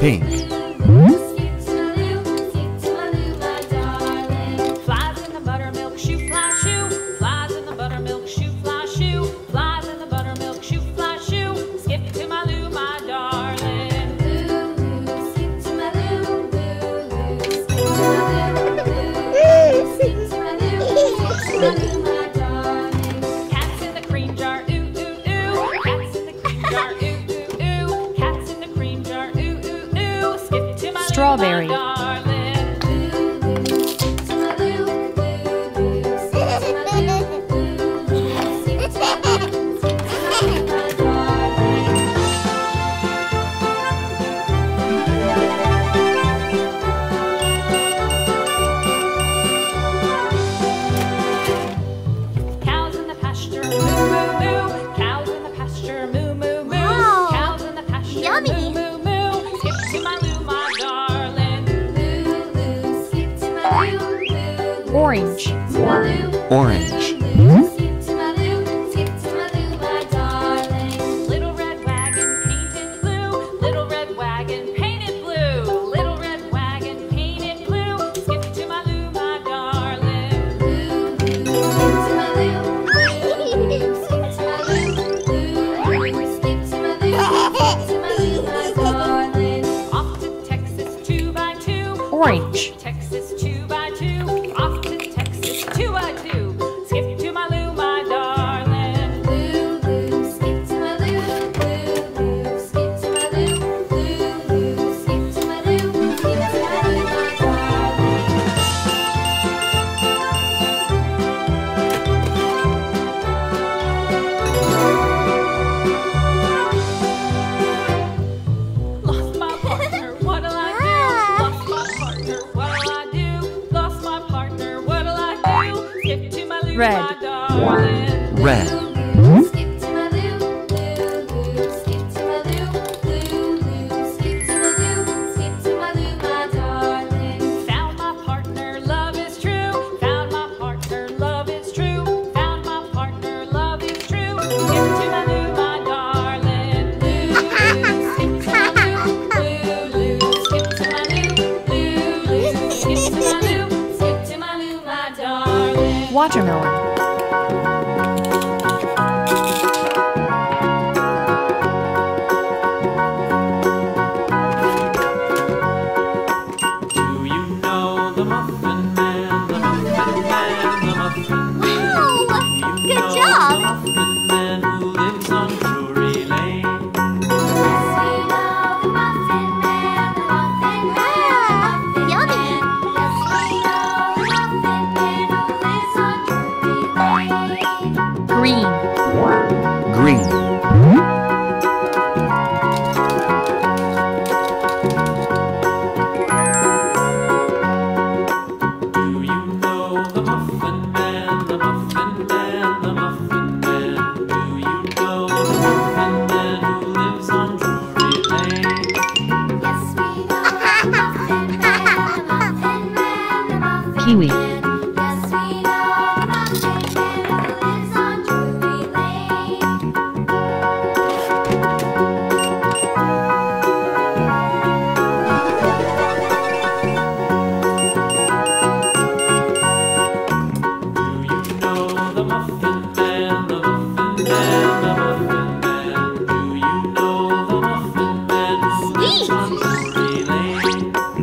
Pink. Flies in the buttermilk shoe fly shoe. Flies in the buttermilk shoe fly shoe. Flies in the buttermilk shoe fly shoe. Skip to my Lou, my darling. Lou, skip to my Lou, Lou, skip to my Lou, skip to my Lou, skip to my Lou, my darling. Cats in the cream jar, ooh ooh ooh. Cats in the cream jar, ooh ooh ooh. Cats in the cream jar, ooh ooh ooh. Skip to my Strawberry. Lou, my darling. Cows in the pasture, moo moo moo. Cows in the pasture, moo moo moo. Wow. Cows in the pasture, Yummy. moo moo moo. Skip to my Lou, my darling. Lou, Lou, skip to my Lou, Lou. Orange. Orange. Skip to my Lou, skip to my Lou, my darling. Little red wagon painted blue. Little red wagon painted blue. Little red wagon painted blue. Skip to my Lou, my darling. Lou, Lou, skip to my Lou, Lou, skip to my Lou, Lou, skip to my Lou, skip to my Lou, my darling. Off to Texas 2x2. Orange. Texas 2x2. Off to Texas 2x2. Skip to my Lou, my darling. Lou, Lou, skip to my Lou, Lou, Lou, skip to my Lou, Lou, Lou, skip to my Lou, skip to my Lou, my darling. Lost my partner, what'll I do? Lost my partner, what'll I do? Lost my partner, what'll I do? Skip to my Lou, Red. my darling. Red. Skip to my Lou, Lou, Lou, skip to my Lou, Lou, Lou, skip to my Lou, skip to my Lou, my darling. Found my partner, love is true. Found my partner, love is true. Found my partner, love is true. Skip to my Lou, my darling. Lou, Lou, skip to my Lou, Lou, Lou, skip to my Lou, Lou, Lou, skip to my Lou, skip to my Lou, my darling. Watermelon. Do you know the Muffin Man, the Muffin Man, the Muffin Man? Wow, Do you good know job. the Muffin Man who lives on Drury Lane? Yummy. Green. Green. Do you know the Muffin Man, the Muffin Man, the Muffin Man? Do you know the Muffin Man who lives on Drury Lane? Kiwi. Do you know the Muffin Man, the Muffin Man, the Muffin Man? Do you know the Muffin Man who lives on Drury Lane?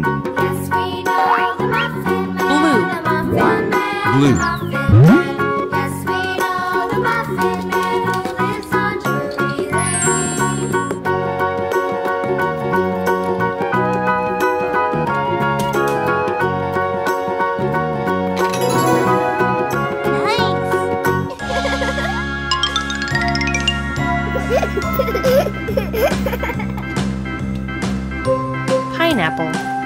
Blue. Nice. Pineapple.